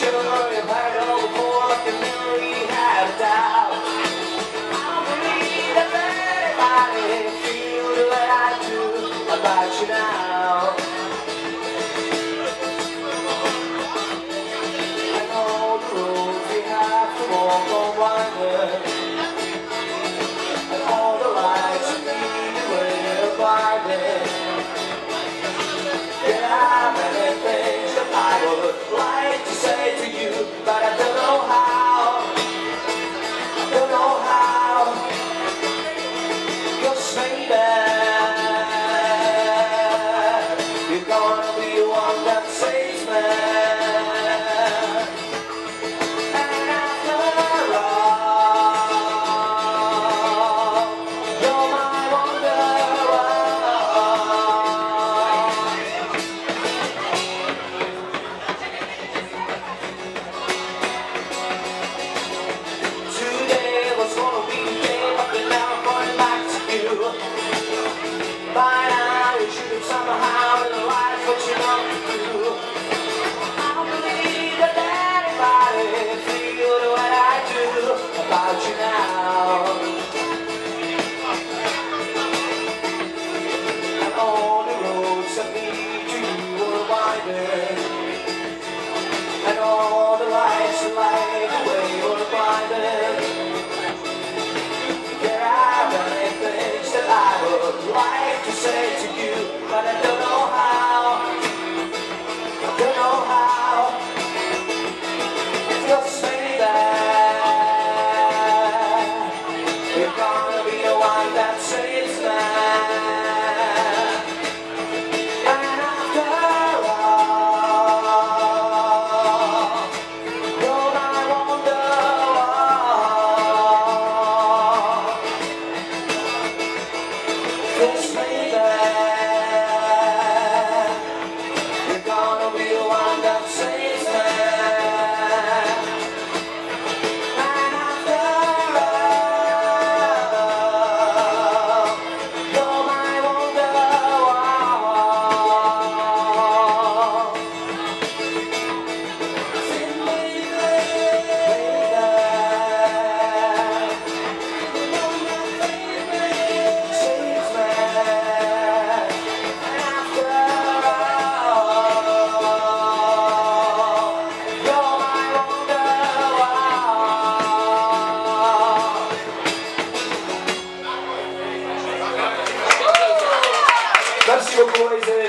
sure you've heard it all before, like you really have a doubt. I believe that anybody feel the way I do about you now. And all the roads we have to walk on winding, and all the lights you need the way you're blinded. There are many things that I would like to say to you, but I don't know how. I don't know how. 'Cause maybe you're gonna be the one that saves me. And after all, you're my wonder. By now you should have somehow realized what you want to do. I believe that anybody feel the way I do about you now. And all the roads that lead to you are winding, and all the lights that light the way are blinded. There are many things that I would like to say to you, but I don't know how. I don't know how. Just say that you're gonna be the one that saves me. And after all, you're my wonder. Just say that you're gonna be the one that saves me. And after all, you're my wonder. Say, baby, saves me. Merci beaucoup, les